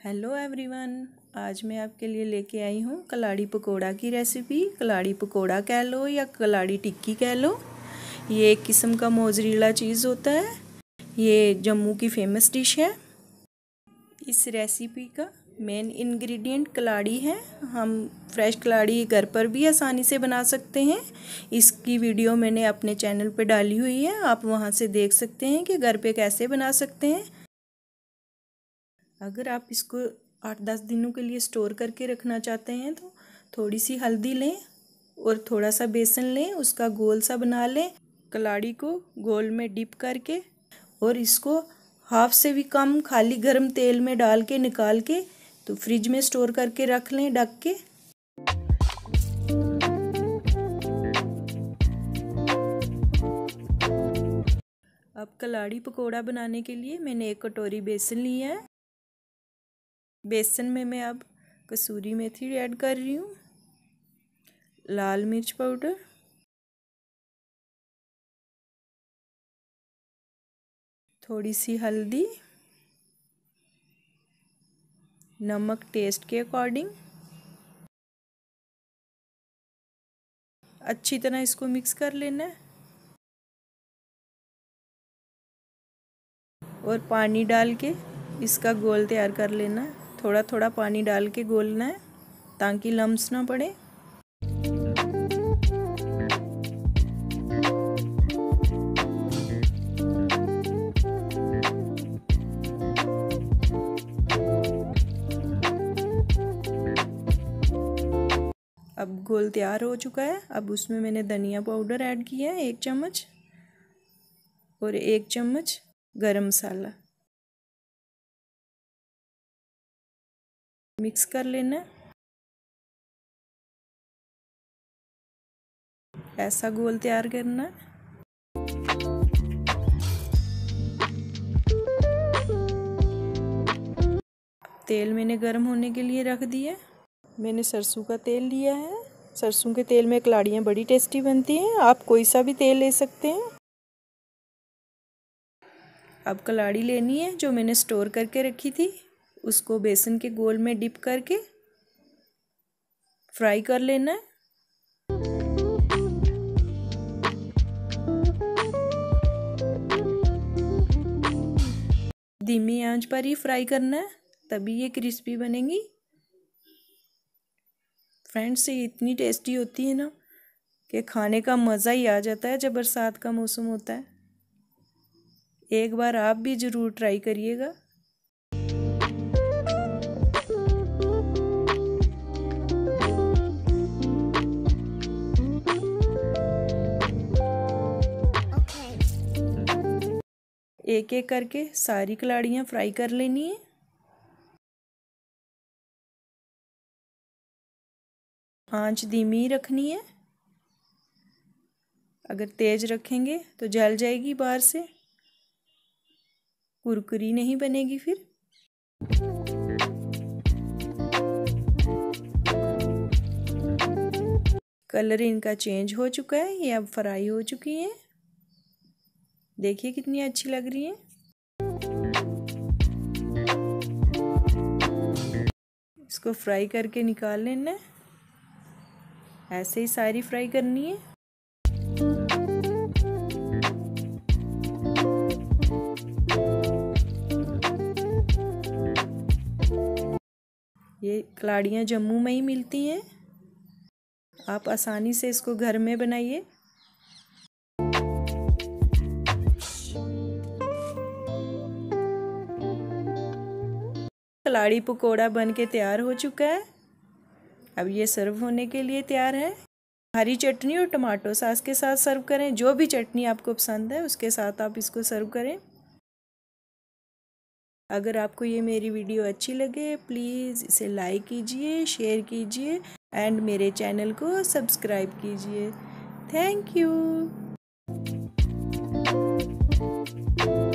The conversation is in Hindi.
हेलो एवरीवन, आज मैं आपके लिए लेके आई हूँ कलाड़ी पकोड़ा की रेसिपी। कलाड़ी पकोड़ा कह लो या कलाड़ी टिक्की कह लो, ये एक किस्म का मोज़रेला चीज़ होता है। ये जम्मू की फेमस डिश है। इस रेसिपी का मेन इंग्रेडिएंट कलाड़ी है। हम फ्रेश कलाड़ी घर पर भी आसानी से बना सकते हैं। इसकी वीडियो मैंने अपने चैनल पे डाली हुई है, आप वहाँ से देख सकते हैं कि घर पे कैसे बना सकते हैं। अगर आप इसको 8-10 दिनों के लिए स्टोर करके रखना चाहते हैं तो थोड़ी सी हल्दी लें और थोड़ा सा बेसन लें, उसका गोल सा बना लें। कलाड़ी को गोल में डिप करके और इसको हाफ से भी कम खाली गर्म तेल में डाल के निकाल के तो फ्रिज में स्टोर करके रख लें ढक के। अब कलाड़ी पकोड़ा बनाने के लिए मैंने 1 कटोरी बेसन लिया है। बेसन में मैं अब कसूरी मेथी ऐड कर रही हूँ, लाल मिर्च पाउडर, थोड़ी सी हल्दी, नमक टेस्ट के अकॉर्डिंग। अच्छी तरह इसको मिक्स कर लेना है और पानी डाल के इसका घोल तैयार कर लेना है। थोड़ा थोड़ा पानी डाल के घोलना है ताकि लम्स ना पड़े। अब घोल तैयार हो चुका है। अब उसमें मैंने धनिया पाउडर ऐड किया है 1 चम्मच और 1 चम्मच गरम मसाला। मिक्स कर लेना है। ऐसा घोल तैयार करना है। तेल मैंने गर्म होने के लिए रख दिया। मैंने सरसों का तेल लिया है। सरसों के तेल में कलाड़ियाँ बड़ी टेस्टी बनती हैं। आप कोई सा भी तेल ले सकते हैं। अब कलाड़ी लेनी है जो मैंने स्टोर करके रखी थी, उसको बेसन के गोल में डिप करके फ्राई कर लेना है। धीमी आंच पर ही फ्राई करना है, तभी ये क्रिस्पी बनेगी। फ्रेंड्स, ये इतनी टेस्टी होती है ना कि खाने का मज़ा ही आ जाता है जब बरसात का मौसम होता है। एक बार आप भी ज़रूर ट्राई करिएगा। एक एक करके सारी कलाड़ियाँ फ्राई कर लेनी है। आंच धीमी ही रखनी है, अगर तेज रखेंगे तो जल जाएगी बाहर से, कुरकुरी नहीं बनेगी फिर। कलर इनका चेंज हो चुका है, ये अब फ्राई हो चुकी हैं। देखिए कितनी अच्छी लग रही है। इसको फ्राई करके निकाल लेना है। ऐसे ही सारी फ्राई करनी है। ये कलाड़ियाँ जम्मू में ही मिलती हैं, आप आसानी से इसको घर में बनाइए। कलाड़ी पकोड़ा बन के तैयार हो चुका है। अब ये सर्व होने के लिए तैयार है। हरी चटनी और टमाटो सॉस के साथ सर्व करें। जो भी चटनी आपको पसंद है उसके साथ आप इसको सर्व करें। अगर आपको ये मेरी वीडियो अच्छी लगे प्लीज़ इसे लाइक कीजिए, शेयर कीजिए एंड मेरे चैनल को सब्सक्राइब कीजिए। Thank you.